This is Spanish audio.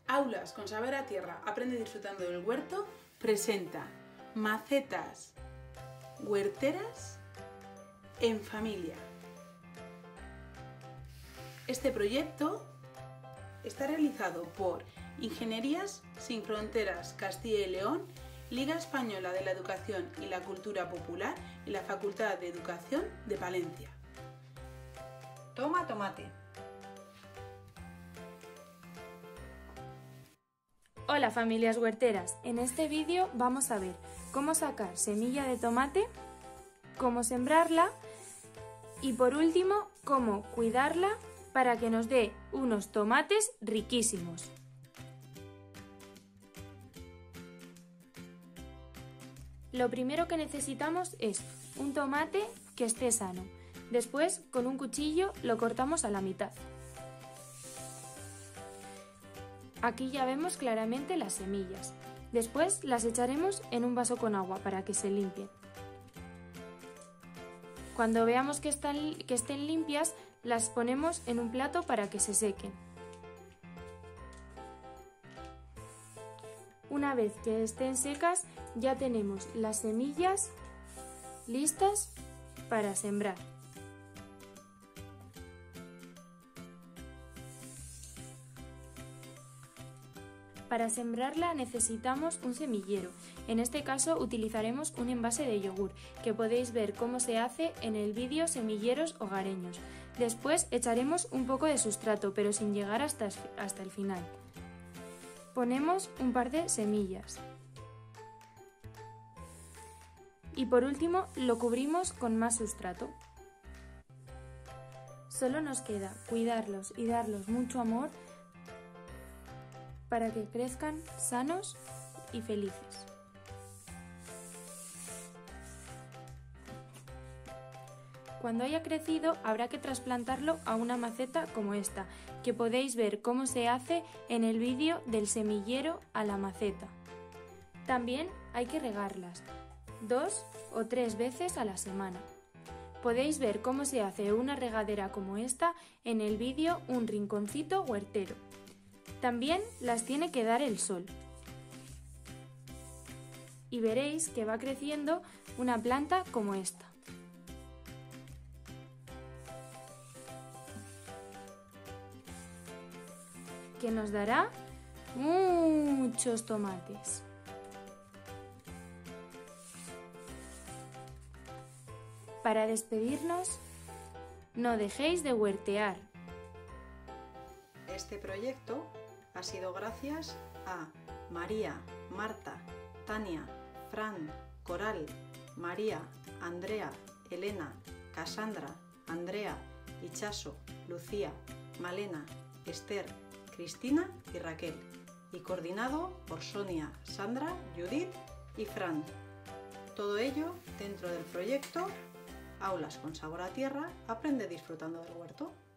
Aulas con Sabor a Tierra, aprende disfrutando del huerto, presenta macetas huerteras en familia. Este proyecto está realizado por Ingenierías Sin Fronteras Castilla y León, Liga Española de la Educación y la Cultura Popular y la Facultad de Educación de Palencia. Toma tomate. Hola familias huerteras, en este vídeo vamos a ver cómo sacar semilla de tomate, cómo sembrarla y por último cómo cuidarla para que nos dé unos tomates riquísimos. Lo primero que necesitamos es un tomate que esté sano. Después, con un cuchillo lo cortamos a la mitad. Aquí ya vemos claramente las semillas. Después las echaremos en un vaso con agua para que se limpien. Cuando veamos que estén limpias, las ponemos en un plato para que se sequen. Una vez que estén secas, ya tenemos las semillas listas para sembrar. Para sembrarla necesitamos un semillero. En este caso utilizaremos un envase de yogur, que podéis ver cómo se hace en el vídeo Semilleros Hogareños. Después echaremos un poco de sustrato, pero sin llegar hasta el final. Ponemos un par de semillas. Y por último lo cubrimos con más sustrato. Solo nos queda cuidarlos y darles mucho amor para que crezcan sanos y felices. Cuando haya crecido habrá que trasplantarlo a una maceta como esta, que podéis ver cómo se hace en el vídeo del semillero a la maceta. También hay que regarlas 2 o 3 veces a la semana. Podéis ver cómo se hace una regadera como esta en el vídeo Un rinconcito huertero. También las tiene que dar el sol. Y veréis que va creciendo una planta como esta. Que nos dará muchos tomates. Para despedirnos, no dejéis de huertear. Este proyecto ha sido gracias a María, Marta, Tania, Fran, Coral, María, Andrea, Elena, Cassandra, Andrea, Ichaso, Lucía, Malena, Esther, Cristina y Raquel, y coordinado por Sonia, Sandra, Judith y Fran. Todo ello dentro del proyecto Aulas con Sabor a Tierra, aprende disfrutando del huerto.